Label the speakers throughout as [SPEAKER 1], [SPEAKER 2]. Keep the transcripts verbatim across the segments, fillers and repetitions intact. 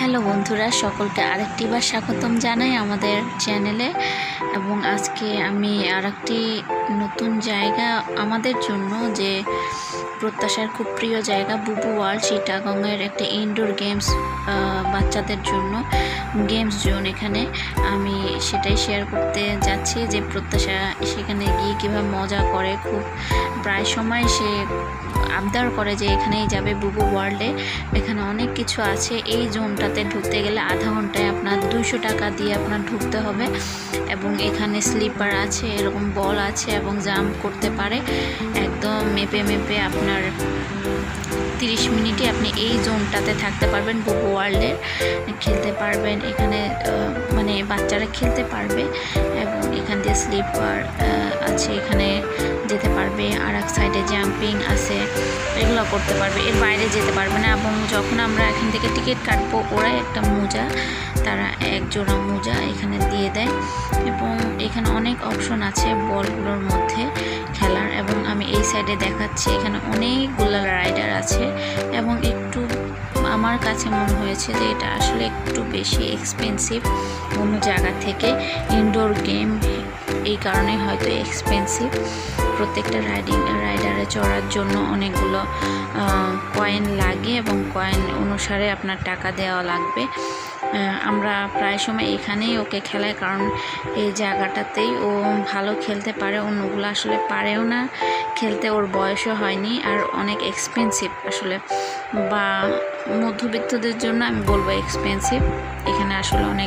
[SPEAKER 1] Hello বন্ধুরা, সকলকে আরেকটিবার স্বাগতম জানাই আমাদের চ্যানেলে। এবং আজকে আমি আরেকটি নতুন জায়গা আমাদের জন্য, যে প্রত্যাশার খুব প্রিয় জায়গা বুবু ওয়ার্ল্ড চিটাগংয়ের একটা ইনডোর গেমস বাচ্চাদের জন্য গেমস জোন, এখানে আমি সেটাই শেয়ার করতে যাচ্ছি যে প্রত্যাশা সেখানে গিয়ে কীভাবে মজা করে। খুব প্রায় সময় সে আবদার করে যে এখানেই যাবে বুবু ওয়ার্ল্ডে। এখানে অনেক কিছু আছে। এই জোনটাতে ঢুকতে গেলে আধা ঘন্টায় আপনার দুইশো টাকা দিয়ে আপনার ঢুকতে হবে। এবং এখানে স্লিপার আছে, এরকম বল আছে এবং জাম্প করতে পারে। একদম মেপে মেপে আপনার তিরিশ মিনিটে আপনি এই জোনটাতে থাকতে পারবেন, বুবু ওয়ার্ল্ডের খেলতে পারবেন। এখানে মানে বাচ্চারা খেলতে পারবে এবং এখান দিয়ে স্লিপার আছে, এখানে যেতে পারবে। আর এক সাইডে জাম্পিং আছে, এগুলো করতে পারবে। এর বাইরে যেতে পারবে না। এবং যখন আমরা এখান থেকে টিকিট কাটবো, ওরাই একটা মোজা, তারা এক জোড়া মোজা এখানে দিয়ে দেয়। এবং এখানে অনেক অপশন আছে বলগুলোর মধ্যে খেলার। এবং আমি এই সাইডে দেখাচ্ছি, এখানে অনেকগুলো রাইডার আছে। এবং একটু আমার কাছে মনে হয়েছে যে এটা আসলে একটু বেশি এক্সপেন্সিভ অন্য জায়গা থেকে। ইনডোর গেম এই কারণে হয়তো এক্সপেন্সিভ। প্রত্যেকটা রাইডিং রাইডারে চড়ার জন্য অনেকগুলো কয়েন লাগে এবং কয়েন অনুসারে আপনার টাকা দেওয়া লাগবে। আমরা প্রায় সময় এখানেই ওকে খেলাই, কারণ এই জায়গাটাতেই ও ভালো খেলতে পারে। অন্যগুলো আসলে পারেও না খেলতে, ওর বয়সও হয়নি। আর অনেক এক্সপেন্সিভ আসলে, বা মধ্যবিত্তদের জন্য আমি বলবো এক্সপেন্সিভ। এখানে আসলে অনেক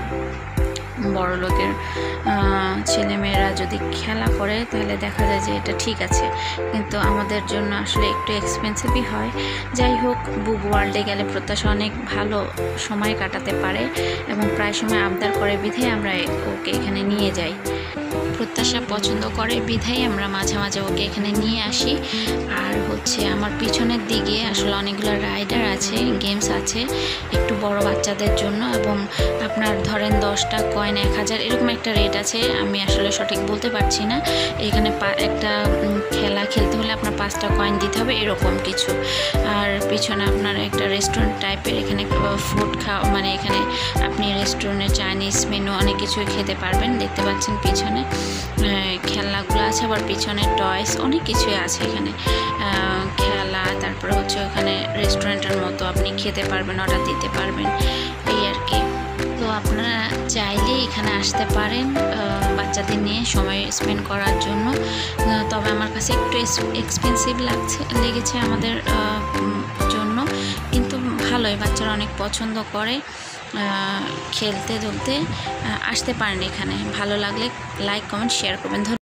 [SPEAKER 1] বড় লোকের ছেলেমেয়েরা যদি খেলা করে তাহলে দেখা যায় যে এটা ঠিক আছে, কিন্তু আমাদের জন্য আসলে একটু এক্সপেন্সিভই হয়। যাই হোক, বুবু ওয়ার্ল্ডে গেলে প্রত্যাশা অনেক ভালো সময় কাটাতে পারে এবং প্রায় সময় আবদার করে বিধায় আমরা ওকে এখানে নিয়ে যাই। প্রত্যাশা পছন্দ করে বিধায় আমরা মাঝে মাঝে ওকে এখানে নিয়ে আসি। আর হচ্ছে আমার পিছনের দিকে আসলে অনেকগুলো রাইডার আছে, গেমস আছে একটু বড় বাচ্চাদের জন্য। এবং আপনার ধরেন দশটা কয়েন এক হাজার এরকম একটা রেট আছে, আমি আসলে সঠিক বলতে পারছি না। এখানে একটা খেলা খেলতে হলে আপনার পাঁচটা কয়েন দিতে হবে, এরকম কিছু। আর পিছনে আপনার একটা রেস্টুরেন্ট টাইপের, এখানে ফুড খাওয়া, মানে এখানে আপনি রেস্টুরেন্টে চাইনিজ মেনু অনেক কিছুই খেতে পারবেন। দেখতে পাচ্ছেন পিছনে খেলনাগুলো আছে, আবার পিছনে টয়স অনেক কিছুই আছে এখানে খেলা। তারপরে হচ্ছে ওখানে রেস্টুরেন্টের মতো আপনি খেতে পারবেন, অর্ডার দিতে পারবেন, এই আর কি। তো আপনারা চাইলে এখানে আসতে পারেন বাচ্চাদের নিয়ে সময় স্পেন্ড করার জন্য। তবে আমার কাছে একটু এক্সপেন্সিভ লাগছে লেগেছে আমাদের জন্য, কিন্তু ভালোই, বাচ্চারা অনেক পছন্দ করে খেলতে ধুলতে। আসতে পারেন এখানে। ভালো লাগলে লাইক কমেন্ট শেয়ার করবেন।